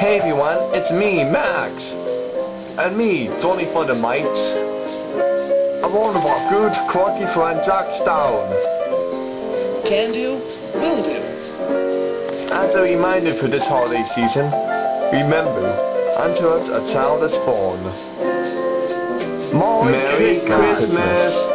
Hey everyone, it's me, Max. And me, Johnny for the mates. I want about good crocky friend Jack Stone. Can do, will do. As a reminder for this holiday season, remember, unto us a child is born. Merry Christmas.